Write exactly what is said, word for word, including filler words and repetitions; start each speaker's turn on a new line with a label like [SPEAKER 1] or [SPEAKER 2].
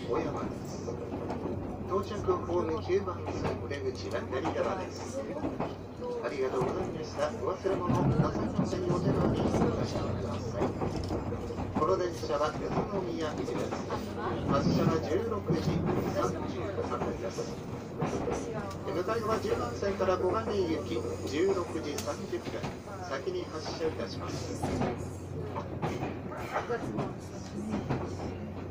[SPEAKER 1] 小山です。到着ホームきゅうばん線出口は左側です。ありがとうございました。お忘れ物なさいませんようではにお出しください。この列車は宇都宮行きです。発車はじゅうろくじさんじゅうさんふんです。向かいはじゅうばん線から小金井行きじゅうろくじさんじゅっぷん、先に発車いたします。